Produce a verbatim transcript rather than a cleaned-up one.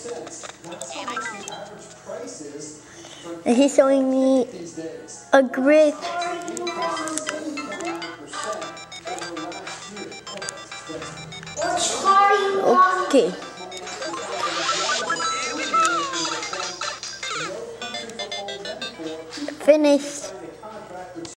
And he's showing me a grid. Okay. Finished.